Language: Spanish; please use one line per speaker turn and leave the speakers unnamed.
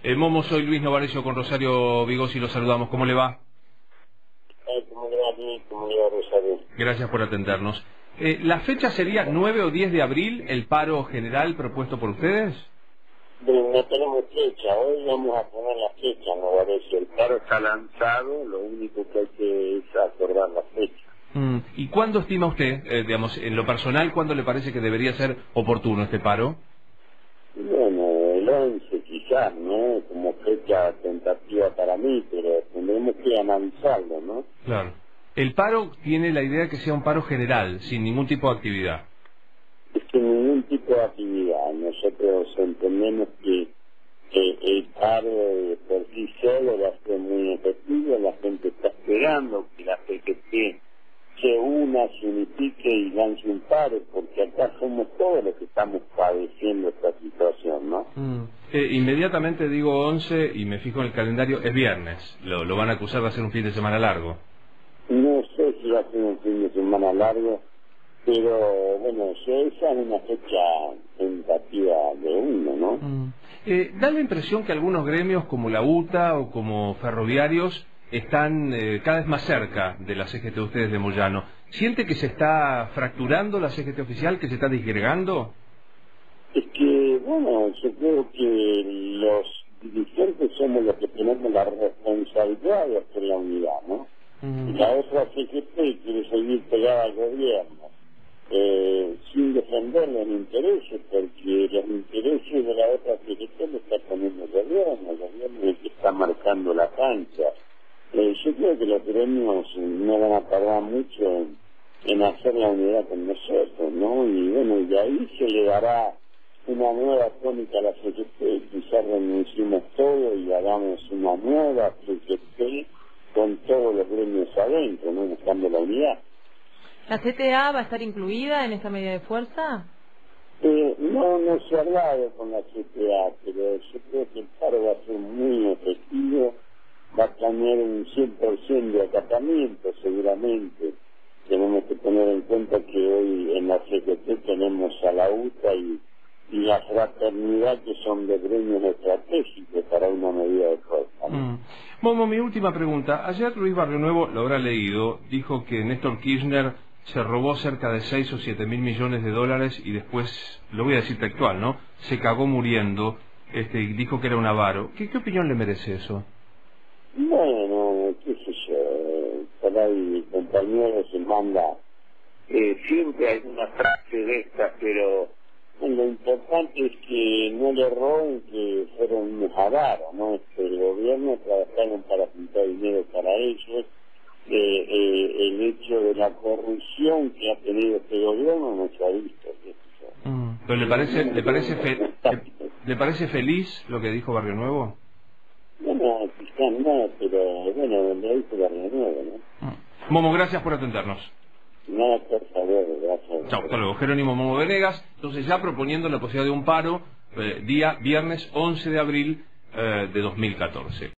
Momo, soy Luis Novarecio con Rosario Vigossi, lo saludamos. ¿Cómo le va?
¿Cómo le va a mí? ¿Cómo le va a Rosario?
Gracias por atendernos. ¿La fecha sería 9 o 10 de abril, el paro general propuesto por ustedes?
Pero no tenemos fecha, hoy vamos a poner la fecha, no parece. El paro está lanzado, lo único que hay que es acordar la fecha.
¿Y cuándo estima usted, digamos, en lo personal, cuándo le parece que debería ser oportuno este paro?
Bueno, el 11 quizás, ¿no? Como fecha tentativa para mí, pero tendremos que analizarlo, ¿no?
Claro. El paro tiene la idea de que sea un paro general, sin ningún tipo de actividad.
Es que ningún tipo de actividad. Nosotros entendemos que el paro por sí solo va a ser muy efectivo, la gente está esperando que la PGT se una, se unifique y lance un paro, porque acá somos todos los que estamos padeciendo esta situación, ¿no?
Inmediatamente digo 11 y me fijo en el calendario, es viernes. Lo van a acusar de hacer un fin de semana largo.
No sé si va a ser un fin de semana largo, pero bueno, esa es una fecha tentativa de uno, ¿no?
Da la impresión que algunos gremios como la UTA o como ferroviarios están cada vez más cerca de la CGT de ustedes de Moyano. ¿Siente que se está fracturando la CGT oficial, que se está disgregando?
Es que, bueno, yo creo que los dirigentes somos los que tenemos la responsabilidad de hacer la unidad, ¿no? Y la otra CGT quiere seguir pegada al gobierno, sin defender los intereses, porque los intereses de la otra CGT lo está poniendo el gobierno es el que está marcando la cancha. Yo creo que los gremios no van a tardar mucho en hacer la unidad con nosotros, ¿no? Y bueno, y de ahí se le dará una nueva tónica a la CGT, quizás renunciemos todo y hagamos una nueva CGT con todos los gremios adentro, ¿no? Buscando la unidad.
¿La CTA va a estar incluida en esta medida de fuerza?
No se ha hablado con la CTA, pero yo creo que el paro va a ser muy efectivo, va a tener un 100% de acatamiento seguramente. Tenemos que tener en cuenta que hoy en la CGT tenemos a la UTA y la fraternidad, que son de gremios estratégicos para una medida de fuerza, ¿no?
Momo, mi última pregunta. Ayer Luis Barrionuevo, lo habrá leído, dijo que Néstor Kirchner se robó cerca de 6 o 7 mil millones de dólares y después, lo voy a decir textual, ¿no? Se cagó muriendo, y dijo que era un avaro. ¿Qué opinión le merece eso?
Bueno, qué sé yo, por ahí el compañero se manda siempre alguna frase de estas, pero lo importante es que no le roben, que fueron unos avaros, ¿no? El gobierno trabajaron para juntar dinero para ellos. El hecho de la corrupción que ha tenido este gobierno no se ha visto.
¿Pero le parece feliz lo que dijo Barrionuevo?
Bueno, quizás no, pero bueno, lo dice Barrionuevo, ¿no?
Momo, gracias por atendernos.
No, por favor, gracias.
Chao, hasta luego. Jerónimo Momo Venegas, entonces ya proponiendo la posibilidad de un paro día viernes 11 de abril de 2014.